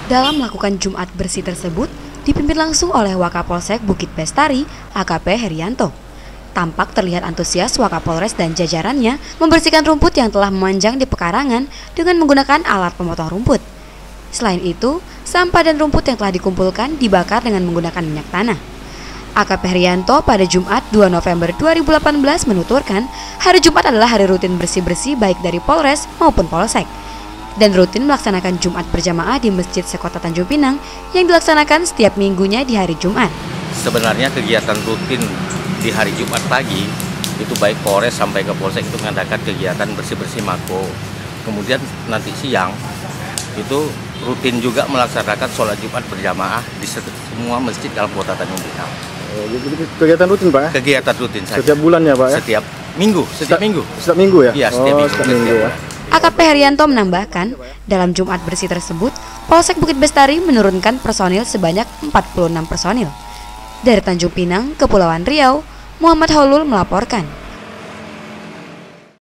Dalam melakukan Jumat bersih tersebut, dipimpin langsung oleh Wakapolsek Bukit Bestari, AKP Herianto. Tampak terlihat antusias Wakapolres dan jajarannya membersihkan rumput yang telah memanjang di pekarangan dengan menggunakan alat pemotong rumput. Selain itu, sampah dan rumput yang telah dikumpulkan dibakar dengan menggunakan minyak tanah. AKP Herianto pada Jumat 2 November 2018 menuturkan, hari Jumat adalah hari rutin bersih-bersih baik dari Polres maupun Polsek, dan rutin melaksanakan Jumat berjamaah di Masjid Sekota Tanjung Pinang yang dilaksanakan setiap minggunya di hari Jumat. Sebenarnya kegiatan rutin di hari Jumat pagi itu baik Polres sampai ke Polsek itu mengadakan kegiatan bersih-bersih mako. Kemudian nanti siang itu rutin juga melaksanakan sholat Jumat berjamaah di semua masjid dalam Kota Tanjung Pinang. Jadi kegiatan rutin Pak ya? Kegiatan rutin saja. Setiap bulan ya Pak ya? Setiap minggu. Setiap minggu ya? Iya, setiap minggu ya. AKP Herianto menambahkan, dalam Jumat bersih tersebut, Polsek Bukit Bestari menurunkan personil sebanyak 46 personil. Dari Tanjung Pinang, Kepulauan Riau, Muhammad Haulul melaporkan.